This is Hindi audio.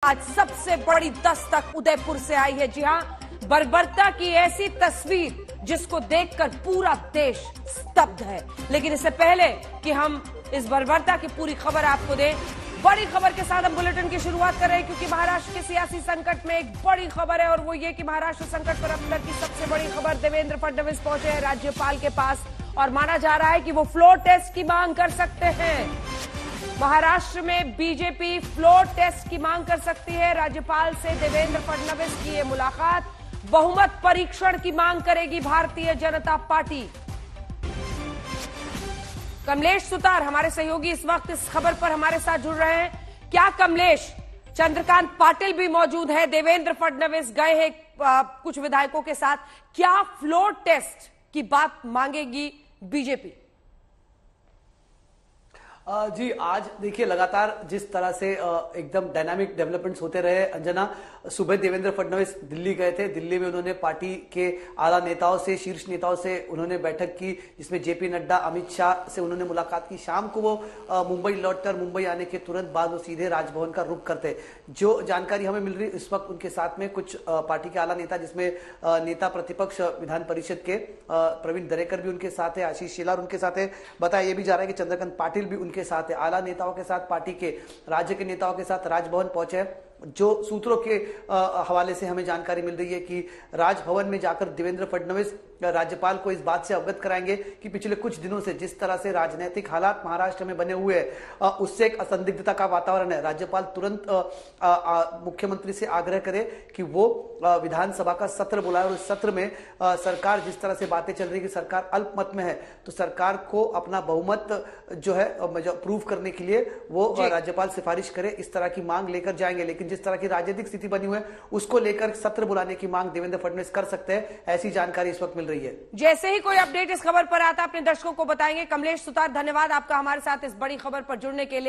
आज सबसे बड़ी दस्तक उदयपुर से आई है। जी हां, बर्बरता की ऐसी तस्वीर जिसको देखकर पूरा देश स्तब्ध है। लेकिन इससे पहले कि हम इस बर्बरता की पूरी खबर आपको दें, बड़ी खबर के साथ हम बुलेटिन की शुरुआत कर रहे हैं, क्योंकि महाराष्ट्र के सियासी संकट में एक बड़ी खबर है और वो ये कि महाराष्ट्र संकट पर अब तक की सबसे बड़ी खबर, देवेंद्र फडणवीस पहुंचे हैं राज्यपाल के पास और माना जा रहा है कि वो फ्लोर टेस्ट की मांग कर सकते हैं। महाराष्ट्र में बीजेपी फ्लोर टेस्ट की मांग कर सकती है। राज्यपाल से देवेंद्र फडणवीस की ये मुलाकात, बहुमत परीक्षण की मांग करेगी भारतीय जनता पार्टी। कमलेश सुतार हमारे सहयोगी इस वक्त इस खबर पर हमारे साथ जुड़ रहे हैं। क्या कमलेश, चंद्रकांत पाटिल भी मौजूद है, देवेंद्र फडणवीस गए हैं कुछ विधायकों के साथ, क्या फ्लोर टेस्ट की बात मांगेगी बीजेपी? जी, आज देखिए लगातार जिस तरह से एकदम डायनामिक डेवलपमेंट्स होते रहे अंजना, सुबह देवेंद्र फडणवीस दिल्ली गए थे। दिल्ली में उन्होंने पार्टी के आला नेताओं से, शीर्ष नेताओं से उन्होंने बैठक की, जिसमें जेपी नड्डा, अमित शाह से उन्होंने मुलाकात की। शाम को वो मुंबई लौटकर, मुंबई आने के तुरंत बाद वो सीधे राजभवन का रुख करते। जो जानकारी हमें मिल रही इस वक्त, उनके साथ में कुछ पार्टी के आला नेता, जिसमें नेता प्रतिपक्ष विधान परिषद के प्रवीण दरेकर भी उनके साथ है, आशीष शेलार उनके साथ है। बताया यह भी जा रहा है कि चंद्रकांत पाटिल भी उनके साथ है। आला नेताओं के साथ, पार्टी के राज्य के नेताओं के साथ राजभवन पहुंचे। जो सूत्रों के हवाले से हमें जानकारी मिल रही है कि राजभवन में जाकर देवेंद्र फडणवीस राज्यपाल को इस बात से अवगत कराएंगे कि पिछले कुछ दिनों से जिस तरह से राजनीतिक हालात महाराष्ट्र में बने हुए हैं, उससे एक असंदिग्धता का वातावरण है। राज्यपाल तुरंत मुख्यमंत्री से आग्रह करे कि वो विधानसभा का सत्र बुलाए और उस सत्र में सरकार, जिस तरह से बातें चल रही है कि सरकार अल्पमत में है, तो सरकार को अपना बहुमत जो है प्रूव करने के लिए वो राज्यपाल सिफारिश करे, इस तरह की मांग लेकर जाएंगे। लेकिन जिस तरह की राजनीतिक स्थिति बनी हुई है, उसको लेकर सत्र बुलाने की मांग देवेंद्र फडणवीस कर सकते हैं, ऐसी जानकारी इस वक्त मिल रही है। जैसे ही कोई अपडेट इस खबर पर आता, अपने दर्शकों को बताएंगे। कमलेश सुतार, धन्यवाद आपका हमारे साथ इस बड़ी खबर पर जुड़ने के लिए।